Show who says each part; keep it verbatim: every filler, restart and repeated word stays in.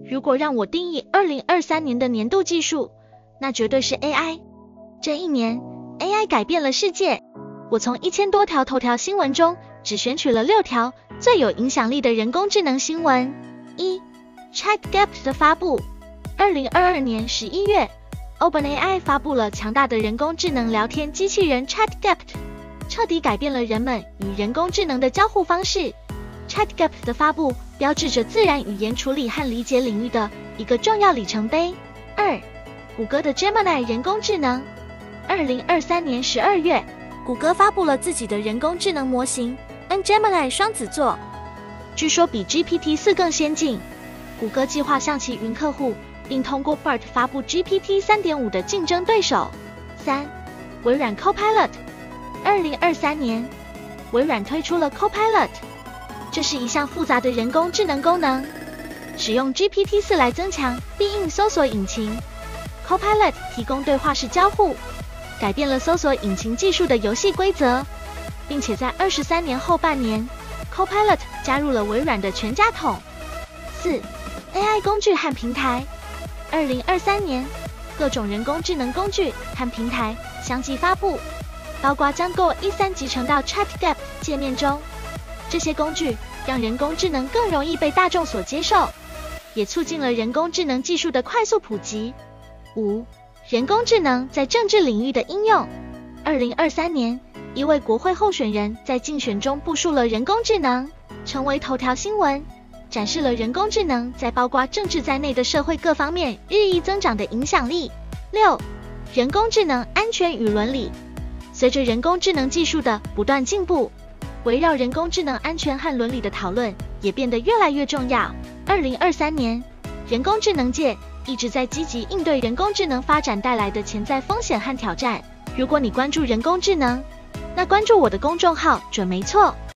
Speaker 1: 如果让我定义二零二三年的年度技术，那绝对是 A I。这一年 A I 改变了世界。我从一千多条头条新闻中只选取了六条最有影响力的人工智能新闻。一 ChatGPT 的发布。二零二二年十一月 OpenAI 发布了强大的人工智能聊天机器人 ChatGPT， 彻底改变了人们与人工智能的交互方式。ChatGPT 的发布标志着自然语言处理和理解领域的一个重要里程碑。二谷歌的 Gemini 人工智能。二零二三年十二月，谷歌发布了自己的人工智能模型 N Gemini 双子座，据说比 G P T 四 更先进。谷歌计划向其云客户，并通过 B E R T 发布 G P T 三点五 的竞争对手。三微软 Copilot。二零二三年，微软推出了 Copilot， 这是一项复杂的人工智能功能，使用 G P T 四 来增强必应搜索引擎。Copilot 提供对话式交互，改变了搜索引擎技术的游戏规则，并且在二十三年后半年 ，Copilot 加入了微软的全家桶。四 A I 工具和平台。二零二三年，各种人工智能工具和平台相继发布，包括将 Go 一三集成到 ChatGPT 界面中。这些工具让人工智能更容易被大众所接受，也促进了人工智能技术的快速普及。五人工智能在政治领域的应用。二零二三年，一位国会候选人在竞选中部署了人工智能，成为头条新闻，展示了人工智能在包括政治在内的社会各方面日益增长的影响力。六人工智能安全与伦理。随着人工智能技术的不断进步，围绕人工智能安全和伦理的讨论也变得越来越重要。二零二三年，人工智能界一直在积极应对人工智能发展带来的潜在风险和挑战。如果你关注人工智能，那关注我的公众号准没错。